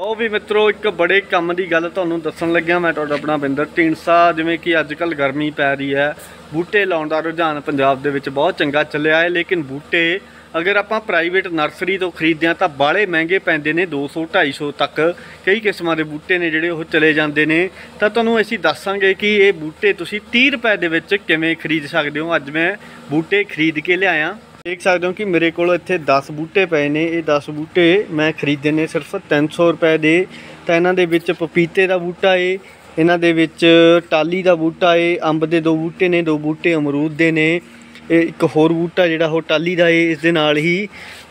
ਉਹ ਵੀ ਮਿੱਤਰੋ ਇੱਕ ਬੜੇ ਕੰਮ ਦੀ ਗੱਲ ਤੁਹਾਨੂੰ ਦੱਸਣ ਲੱਗਿਆ। ਮੈਂ ਤੁਹਾਡਾ ਆਪਣਾ ਬਿੰਦਰ ਢੀਂਡਸਾ। ਜਿਵੇਂ ਕਿ ਅੱਜ ਕੱਲ੍ਹ ਗਰਮੀ ਪੈ ਰਹੀ ਹੈ, ਬੂਟੇ ਲਾਉਣ ਦਾ ਰੁਝਾਨ ਪੰਜਾਬ ਦੇ ਵਿੱਚ ਬਹੁਤ ਚੰਗਾ ਚੱਲਿਆ ਹੈ। ਲੇਕਿਨ ਬੂਟੇ ਅਗਰ ਆਪਾਂ ਪ੍ਰਾਈਵੇਟ ਨਰਸਰੀ ਤੋਂ ਖਰੀਦਦੇ ਹਾਂ ਤਾਂ ਬਾਹਲੇ ਮਹਿੰਗੇ ਪੈਂਦੇ ਨੇ, 200-250 ਤੱਕ ਕਈ ਕਿਸਮਾਂ ਦੇ ਬੂਟੇ ਨੇ ਜਿਹੜੇ ਉਹ ਚਲੇ ਜਾਂਦੇ ਨੇ। ਤਾਂ ਤੁਹਾਨੂੰ ਅਸੀਂ ਦੱਸਾਂਗੇ ਕਿ ਇਹ ਬੂਟੇ ਤੁਸੀਂ 30 ਰੁਪਏ ਦੇ ਵਿੱਚ ਕਿਵੇਂ ਖਰੀਦ ਸਕਦੇ ਹੋ। ਅੱਜ ਮੈਂ ਬੂਟੇ ਖਰੀਦ ਕੇ ਲਿਆਇਆ। देख सकते हो कि मेरे को इत्थे 10 बूटे पे ने। ये 10 बूटे मैं खरीदे ने सिर्फ 300 रुपए दे। तो इन्हां दे विच पपीते का बूटा है, इन्हां दे विच टाली का बूटा है, अंब के 2 बूटे ने, 2 बूटे अमरूद के ने, एक होर बूटा जिहड़ा वो टाली का है। इस दे नाल ही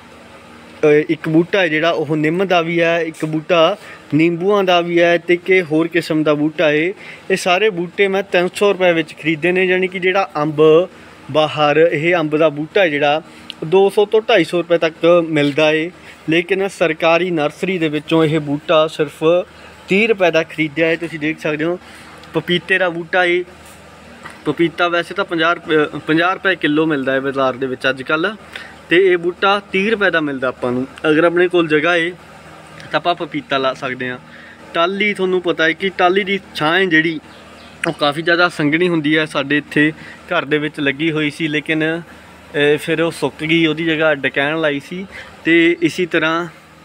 एक बूटा है जिहड़ा वो निम का भी है, एक बूटा नींबूआं का भी है, तो एक होर किस्म का बूटा है। ये सारे बूटे मैं 300 रुपए विच खरीदे ने। यानी कि जिहड़ा अंब बाहर यह अंब का बूटा है जिहड़ा 200 तो 250 रुपए तक मिलता है, लेकिन सरकारी नर्सरी दे विचों यह बूटा सिर्फ 30 रुपए का खरीदिया है। तुसीं देख सकते हो पपीते का बूटा है। पपीता वैसे तो 50 रुपए किलो मिलता है बाजार दे विच अजकल, तो ये बूटा 30 रुपए का मिलता आपां नूं। अगर अपने कोल जगह है तो आपां पपीता ला सकते हैं। टाली तुहानूं पता है कि टाली की छां जिहड़ी ਉਹ ਕਾफ़ी ज़्यादा संघनी ਹੁੰਦੀ है। ਸਾਡੇ ਇੱਥੇ घर ਦੇ ਵਿੱਚ ਲੱਗੀ ਹੋਈ ਸੀ, लेकिन फिर ਉਹ ਸੁੱਕ ਗਈ, ਉਹਦੀ ਜਗ੍ਹਾ ਡਕੈਣ ਲਾਈ ਸੀ। ਤੇ इसी तरह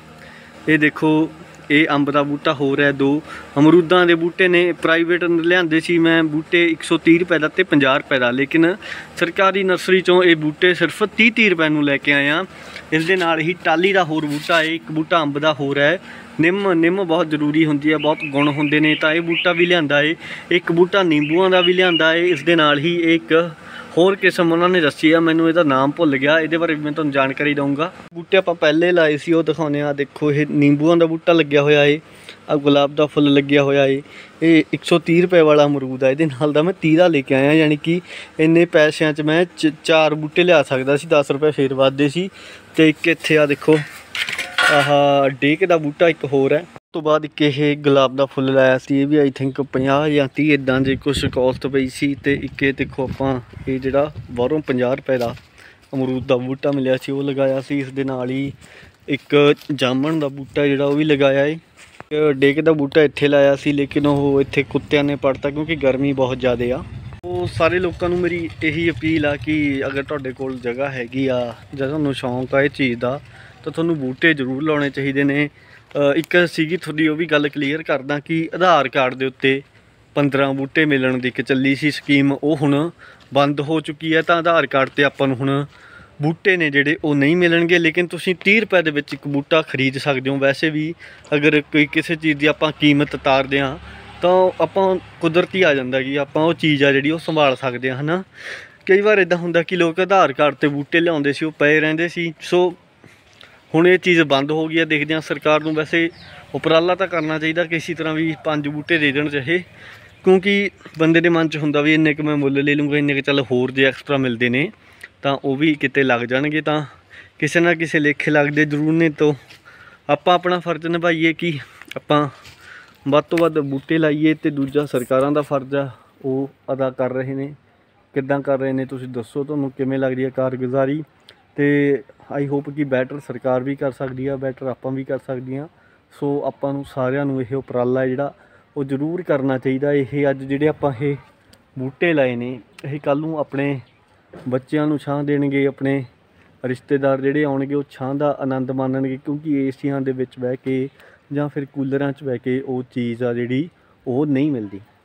ਇਹ देखो ये अंब का बूटा हो रहा है, 2 अमरूदां के बूटे ने। प्राइवेट लिआंदे सी मैं बूटे 130 रुपए का ते 50 रुपए का, लेकिन सरकारी नर्सरी चों ये बूटे सिर्फ 30 रुपए नूं लैके आए हैं। इस दे नाल ही टाली का होर बूटा है, एक बूटा अंब का हो रहा है। निम बहुत जरूरी होंदी है, बहुत गुण होंदे ने, तां ये बूटा भी लिआंदा है। एक बूटा नींबूआं का भी लिआंदा है। इस दे नाल ही एक होर किस्म उन्होंने दसी है, मैनूं इहदा नाम भुल गया, ये बारे मैं तुहानूं जानकारी दूँगा। बूटे आपां पहले लाए सी वो दिखाउने आ। देखो ये नींबूआं का बूटा लग्या होया है, आ गुलाब का फुल लग्या होया है। ये 130 रुपए वाला अमरूद है, ये नाल दा मैं 30 दा लेके आया। यानी कि इन्ने पैसों च मैं 4 बूटे लिया सकदा सी, 10 रुपए फेर वधदे सी। ते एक इत्थे आ देखो आह डेक का बूटा एक होर है। तो बाद एक ये गुलाब का फुल लाया सी, ये भी आई थिंक 50 या 30 इदां दी कुछ कॉस्ट पई सी। ते एक देखो आपां ये जिहड़ा बाहरों 50 रुपए का अमरूद का बूटा मिलिया सी वो लगाया सी। इस दे नाल ही एक जामन का बूटा जिहड़ा वो भी लगाया है। डेक का बूटा इत्थे लाया सी, लेकिन वो इत्थे कुत्तियां ने पड़ता क्योंकि गर्मी बहुत ज़्यादा आ। तो सारे लोगों नूं मेरी यही अपील आ कि अगर तुहाडे कोल जगह हैगी आ जां तुहानूं शौक आ इस चीज़ का, तो तुहानूं बूटे जरूर लाने चाहिए ने। एक सीगी थोड़ी वो भी गल क्लीयर करदा कि आधार कार्ड के उत्ते 15 बूटे मिलण दी एक चली सी स्कीम, वो हुण बंद हो चुकी है। तो आधार कार्ड ते आपां नूं हुण बूटे ने जिहड़े वो नहीं मिलणगे, लेकिन तुसीं 30 रुपए दे विच एक बूटा खरीद सकदे हो। वैसे भी अगर कोई किसी चीज़ की आपां कीमत तारदे हां तो आपां कुदरती आ जांदा कि आपां वो चीज़ आ जिहड़ी वो संभाल सकदे हां, है ना। कई बार इदां हुंदा कि लोग आधार कार्ड ते बूटे लिआउंदे सी, वो पए रहिंदे सी। सो हुण ये चीज़ बंद हो गई है। देखते हैं सरकार को वैसे उपराला तो करना चाहिए, किसी तरह भी 5 बूटे दे देने चाहे, क्योंकि बंदे के मन च हुंदा भी इन्ने मैं मुल ले लूँगा, इन्ने चल होर जे एक्सट्रा मिलते हैं तो वह भी किते लग जाएंगे, तो किसी ना किसी लेखे लगते जरूर ने। तो आपां अपना फर्ज निभाइए कि आपां वध तो वध बूटे लाइए, तो दूजा सरकारां दा फर्ज आ वो अदा कर रहे हैं। किद्दां कर रहे हैं तुसीं दसो, तुहानूं किवें लगदी है कारगुजारी। तो आई होप कि बैटर सरकार भी कर सकती है, बैटर आपां भी कर सकदी हाँ। सो आपां नूं सारिआं नूं इह उपराला है जिहड़ा वो जरूर करना चाहिए। ये अज जिहड़े आपां ये बूटे लाए ने, ये कल नूं अपने बच्चों नूं छां देणगे, अपने रिश्तेदार जिहड़े आउणगे वो छां दा आनंद माणनगे, क्योंकि एसियां दे विच बह के जां फिर कूलरां च बह के वो चीज़ आ जिहड़ी वो नहीं मिलदी।